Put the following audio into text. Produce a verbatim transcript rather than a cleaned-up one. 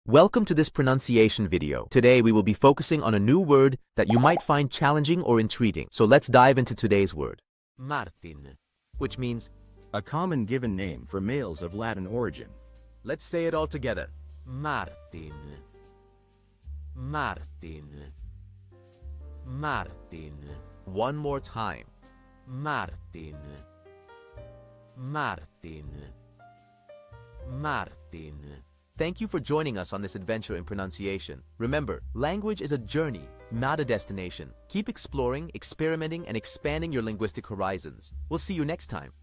Welcome to this pronunciation video. Today we will be focusing on a new word that you might find challenging or intriguing. So let's dive into today's word. Martin, which means a common given name for males of Latin origin. Let's say it all together. Martin. Martin. Martin. One more time. Martin. Martin. Martin. Thank you for joining us on this adventure in pronunciation. Remember, language is a journey, not a destination. Keep exploring, experimenting, and expanding your linguistic horizons. We'll see you next time.